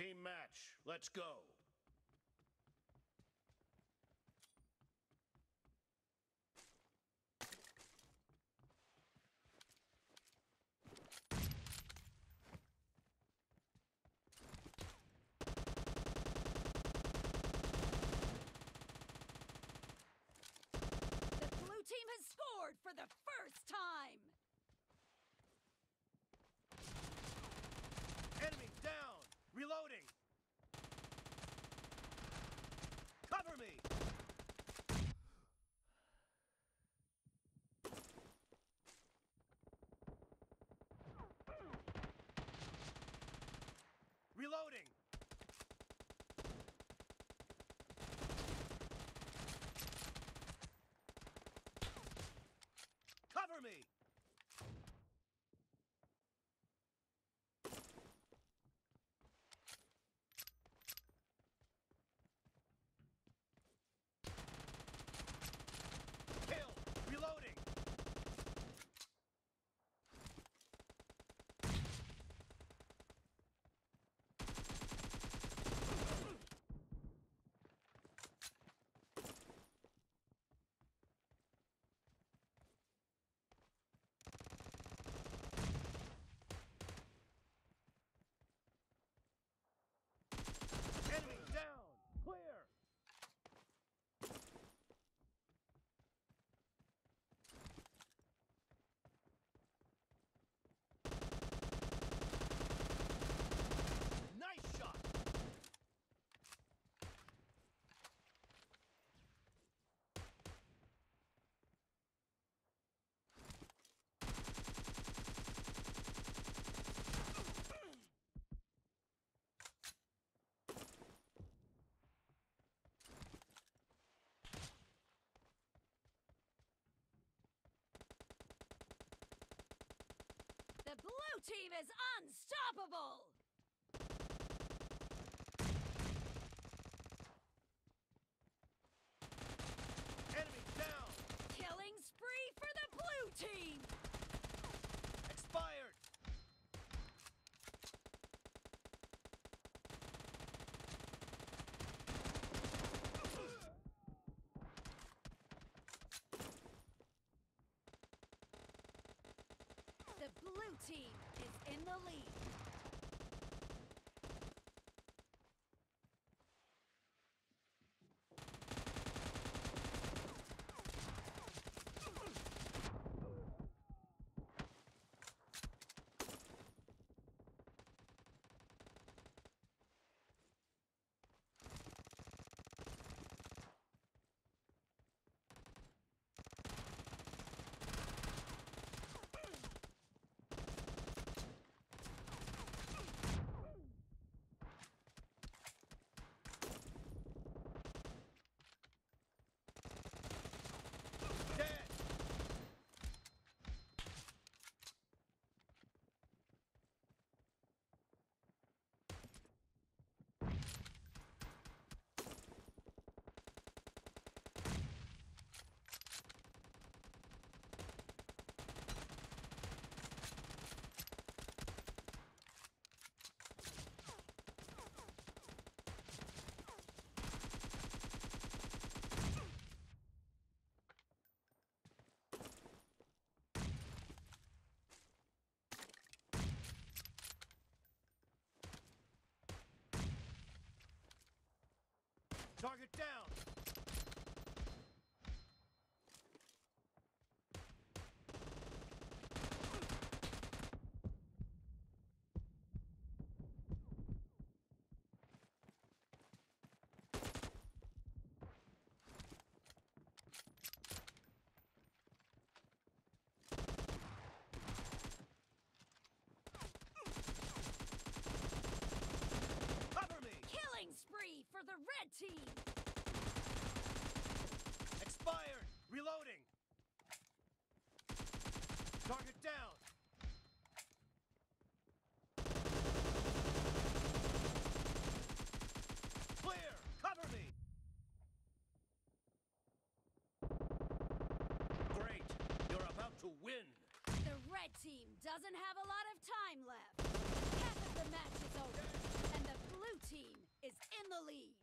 Team match, let's go. The blue team has scored for the first time! Enemy down! Reloading! Cover me! Reloading! Cover me! Kill! Reloading! Enemy down! Clear! Nice shot! The blue team is unstoppable! Enemy down! Killing spree for the blue team! Expired! The blue team is in the lead. Dead! Target down! Cover me! Killing spree for the red team! Expired! Reloading! Target down! Clear! Cover me! Great! You're about to win! The red team doesn't have a lot of time left. Half of the match is over, and the blue team is in the lead.